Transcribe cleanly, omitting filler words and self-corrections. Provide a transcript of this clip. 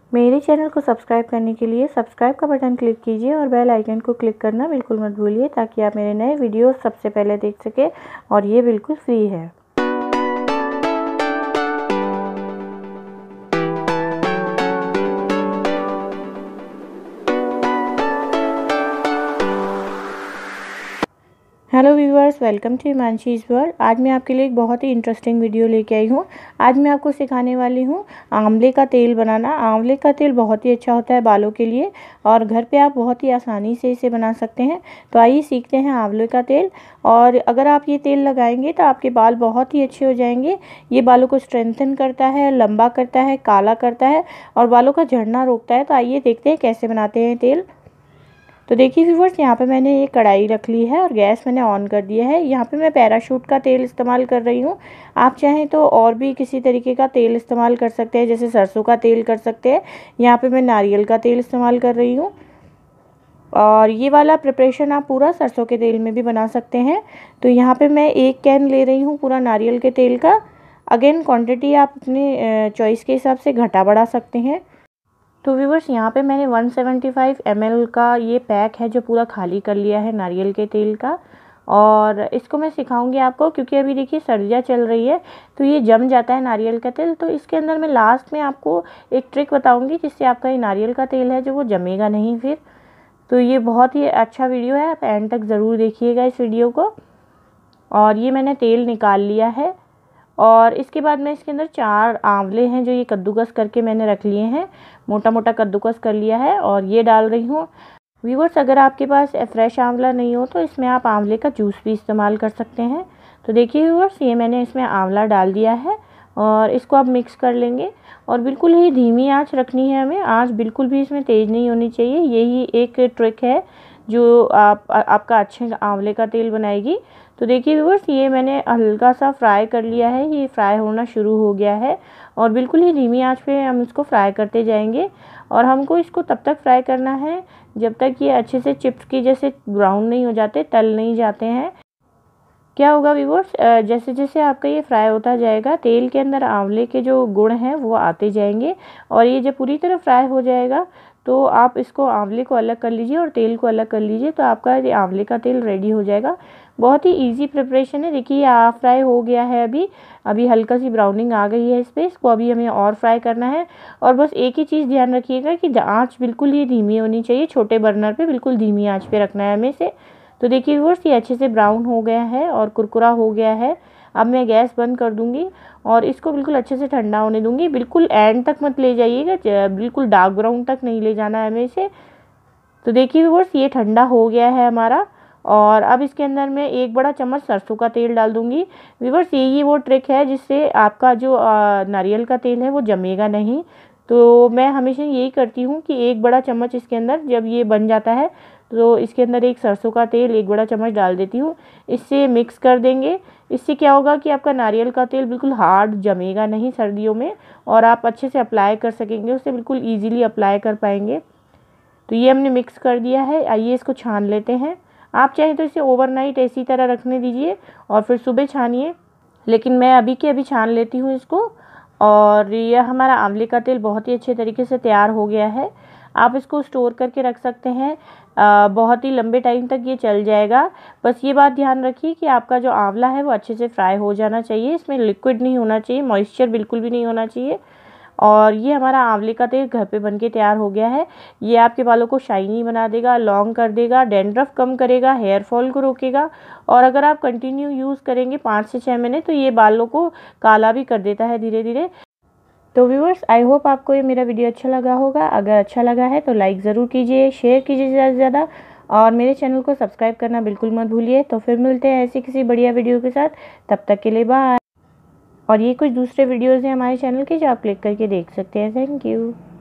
मेरे चैनल को सब्सक्राइब करने के लिए सब्सक्राइब का बटन क्लिक कीजिए और बेल आइकन को क्लिक करना बिल्कुल मत भूलिए, ताकि आप मेरे नए वीडियोस सबसे पहले देख सकें और ये बिल्कुल फ्री है। Hello viewers, welcome to Himanshi's world. आज मैं आपके लिए एक बहुत ही इंटरेस्टिंग वीडियो लेके आई हूँ। आज मैं आपको सिखाने वाली हूँ आंवले का तेल बनाना। आंवले का तेल बहुत ही अच्छा होता है बालों के लिए और घर पे आप बहुत ही आसानी से इसे बना सकते हैं। तो आइए सीखते हैं आंवले का तेल। और अगर आप ये तेल लगाएंगे तो आपके बाल बहुत ही अच्छे हो जाएंगे। ये बालों को स्ट्रेंथन करता है, लंबा करता है, काला करता है और बालों का झड़ना रोकता है। तो आइए देखते हैं कैसे बनाते हैं तेल। तो देखिए व्यूवर्स, यहाँ पे मैंने एक कढ़ाई रख ली है और गैस मैंने ऑन कर दिया है। यहाँ पे मैं पैराशूट का तेल इस्तेमाल कर रही हूँ। आप चाहें तो और भी किसी तरीके का तेल इस्तेमाल कर सकते हैं, जैसे सरसों का तेल कर सकते हैं। यहाँ पे मैं नारियल का तेल इस्तेमाल कर रही हूँ और ये वाला प्रिपरेशन आप पूरा सरसों के तेल में भी बना सकते हैं। तो यहाँ पर मैं 1 कैन ले रही हूँ पूरा नारियल के तेल का। अगेन क्वान्टिटी आप अपने चॉइस के हिसाब से घटा बढ़ा सकते हैं। तो व्यूवर्स, यहाँ पे मैंने 175 ml का ये पैक है जो पूरा खाली कर लिया है नारियल के तेल का। और इसको मैं सिखाऊंगी आपको, क्योंकि अभी देखिए सर्दियाँ चल रही है तो ये जम जाता है नारियल का तेल। तो इसके अंदर मैं लास्ट में आपको एक ट्रिक बताऊंगी जिससे आपका ये नारियल का तेल है जो वो जमेगा नहीं फिर। तो ये बहुत ही अच्छा वीडियो है, आप एंड तक ज़रूर देखिएगा इस वीडियो को। और ये मैंने तेल निकाल लिया है और इसके बाद मैं इसके अंदर 4 आंवले हैं जो ये कद्दूकस करके मैंने रख लिए हैं, मोटा मोटा कद्दूकस कर लिया है और ये डाल रही हूँ। व्यूअर्स, अगर आपके पास फ्रेश आंवला नहीं हो तो इसमें आप आंवले का जूस भी इस्तेमाल कर सकते हैं। तो देखिए व्यूअर्स, ये मैंने इसमें आंवला डाल दिया है और इसको आप मिक्स कर लेंगे। और बिल्कुल ही धीमी आंच रखनी है हमें, आंच बिल्कुल भी इसमें तेज़ नहीं होनी चाहिए। यही एक ट्रिक है जो आपका अच्छे आंवले का तेल बनाएगी। तो देखिए व्यूअर्स, ये मैंने हल्का सा फ्राई कर लिया है, ये फ्राई होना शुरू हो गया है और बिल्कुल ही धीमी आंच पे हम इसको फ्राई करते जाएंगे। और हमको इसको तब तक फ्राई करना है जब तक ये अच्छे से चिप्स की जैसे ब्राउन नहीं हो जाते, तल नहीं जाते हैं। क्या होगा व्यूअर्स, जैसे जैसे आपका ये फ्राई होता जाएगा तेल के अंदर आंवले के जो गुण हैं वो आते जाएंगे और ये जब पूरी तरह फ्राई हो जाएगा तो आप इसको आंवले को अलग कर लीजिए और तेल को अलग कर लीजिए। तो आपका ये आंवले का तेल रेडी हो जाएगा। बहुत ही इजी प्रिपरेशन है। देखिए ये हाफ फ्राई हो गया है, अभी हल्का सी ब्राउनिंग आ गई है इस पर। इसको अभी हमें और फ्राई करना है। और बस एक ही चीज़ ध्यान रखिएगा कि आँच बिल्कुल ही धीमी होनी चाहिए, छोटे बर्नर पर बिल्कुल धीमी आँच पे रखना है हमें इसे। तो देखिए व्यूअर्स, ये अच्छे से ब्राउन हो गया है और कुरकुरा हो गया है। अब मैं गैस बंद कर दूंगी और इसको बिल्कुल अच्छे से ठंडा होने दूंगी। बिल्कुल एंड तक मत ले जाइएगा, बिल्कुल डार्क ब्राउन तक नहीं ले जाना है हमें इसे। तो देखिए व्यूअर्स, ये ठंडा हो गया है हमारा। और अब इसके अंदर मैं 1 बड़ा चम्मच सरसों का तेल डाल दूंगी। व्यूअर्स, यही वो ट्रिक है जिससे आपका जो नारियल का तेल है वो जमेगा नहीं। तो मैं हमेशा यही करती हूँ कि 1 बड़ा चम्मच इसके अंदर जब ये बन जाता है तो इसके अंदर एक सरसों का तेल 1 बड़ा चम्मच डाल देती हूँ। इससे मिक्स कर देंगे। इससे क्या होगा कि आपका नारियल का तेल बिल्कुल हार्ड जमेगा नहीं सर्दियों में और आप अच्छे से अप्लाई कर सकेंगे, उससे बिल्कुल ईजिली अप्लाई कर पाएंगे। तो ये हमने मिक्स कर दिया है। आइए इसको छान लेते हैं। आप चाहें तो इसे ओवरनाइट इसी तरह रखने दीजिए और फिर सुबह छानिए, लेकिन मैं अभी के अभी छान लेती हूँ इसको। और यह हमारा आंवले का तेल बहुत ही अच्छे तरीके से तैयार हो गया है। आप इसको स्टोर करके रख सकते हैं, बहुत ही लंबे टाइम तक ये चल जाएगा। बस ये बात ध्यान रखिए कि आपका जो आंवला है वो अच्छे से फ्राई हो जाना चाहिए, इसमें लिक्विड नहीं होना चाहिए, मॉइस्चर बिल्कुल भी नहीं होना चाहिए। और ये हमारा आंवले का तेल घर पे बनके तैयार हो गया है। ये आपके बालों को शाइनी बना देगा, लॉन्ग कर देगा, डैंड्रफ कम करेगा, हेयर फॉल को रोकेगा। और अगर आप कंटिन्यू यूज़ करेंगे 5 से 6 महीने तो ये बालों को काला भी कर देता है धीरे धीरे। तो व्यूअर्स, आई होप आपको ये मेरा वीडियो अच्छा लगा होगा। अगर अच्छा लगा है तो लाइक ज़रूर कीजिए, शेयर कीजिए ज़्यादा से ज़्यादा और मेरे चैनल को सब्सक्राइब करना बिल्कुल मत भूलिए। तो फिर मिलते हैं ऐसी किसी बढ़िया वीडियो के साथ, तब तक के लिए बाय। और ये कुछ दूसरे वीडियोज़ हैं हमारे चैनल के जो आप क्लिक करके देख सकते हैं। Thank you.